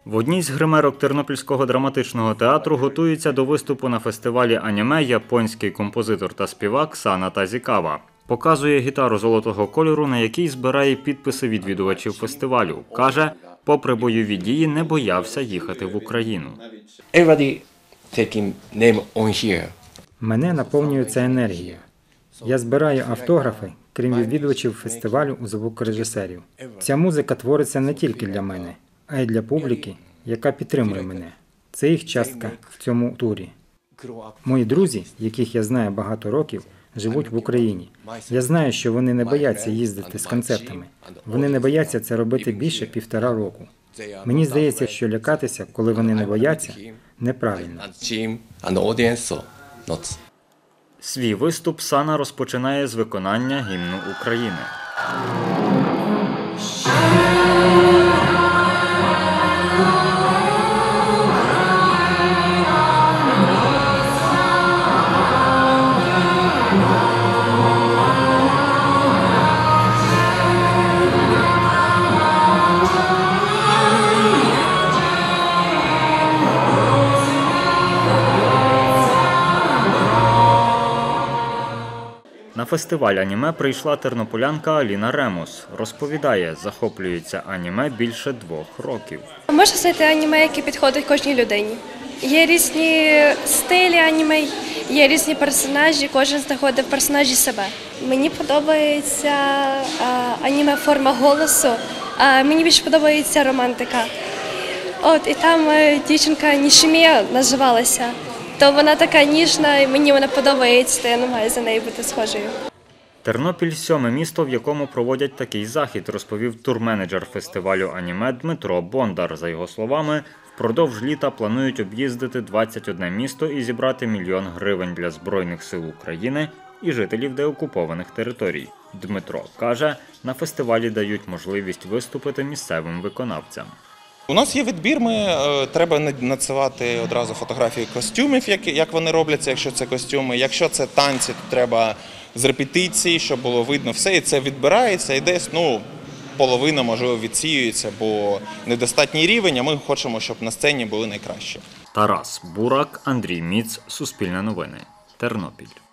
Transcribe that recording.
В одній з гримерок Тернопільського драматичного театру готується до виступу на фестивалі аніме японський композитор та співак Сана Тазікава. Показує гітару золотого кольору, на якій збирає підписи відвідувачів фестивалю. Каже, попри бойові дії, не боявся їхати в Україну. Мене наповнює ця енергія. Я збираю автографи, крім відвідувачів фестивалю у звукорежисерів. Ця музика твориться не тільки для мене, а й для публіки, яка підтримує мене. Це їх частка в цьому турі. Мої друзі, яких я знаю багато років, живуть в Україні. Я знаю, що вони не бояться їздити з концертами. Вони не бояться це робити більше 1,5 року. Мені здається, що лякатися, коли вони не бояться, неправильно. Свій виступ Сана розпочинає з виконання гімну України. На фестиваль аніме прийшла тернополянка Аліна Ремус. Розповідає, захоплюється аніме більше 2 років. Можна знайти аніме, яке підходить кожній людині. Є різні стилі аніме, є різні персонажі, кожен знаходить в персонажі себе. Мені подобається аніме форма голосу, а мені більше подобається романтика. І там дівчинка Нішімія називалася. То вона така ніжна, і мені вона подобається, то я намагаюся за нею бути схожою. Тернопіль – 7-ме місто, в якому проводять такий захід, розповів турменеджер фестивалю аніме Дмитро Бондар. За його словами, впродовж літа планують об'їздити 21 місто і зібрати 1 000 000 гривень для Збройних сил України і жителів деокупованих територій. Дмитро каже, на фестивалі дають можливість виступити місцевим виконавцям. У нас є відбір, треба надсилати одразу фотографії костюмів, як вони робляться, якщо це костюми. Якщо це танці, то треба з репетиції, щоб було видно все. І це відбирається і десь, половина, можливо, відсіюється, бо недостатній рівень, а ми хочемо, щоб на сцені були найкращі. Тарас Бурак, Андрій Міц, Суспільне новини, Тернопіль.